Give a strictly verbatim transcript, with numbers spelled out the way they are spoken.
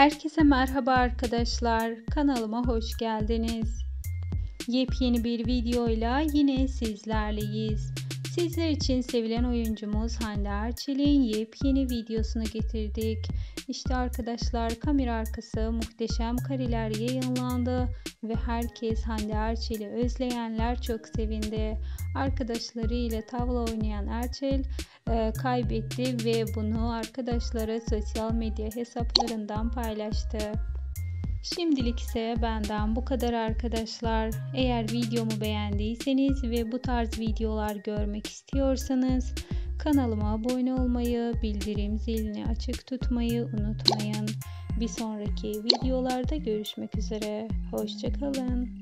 Herkese merhaba arkadaşlar. Kanalıma hoş geldiniz. Yepyeni bir videoyla yine sizlerleyiz. Sizler için sevilen oyuncumuz Hande Erçel'in yepyeni videosunu getirdik. İşte arkadaşlar, kamera arkası muhteşem kareler yayınlandı ve herkes Hande Erçel'i özleyenler çok sevindi. Arkadaşlarıyla tavla oynayan Erçel e, kaybetti ve bunu arkadaşları sosyal medya hesaplarından paylaştı. Şimdilik ise benden bu kadar arkadaşlar. Eğer videomu beğendiyseniz ve bu tarz videolar görmek istiyorsanız kanalıma abone olmayı, bildirim zilini açık tutmayı unutmayın. Bir sonraki videolarda görüşmek üzere. Hoşça kalın.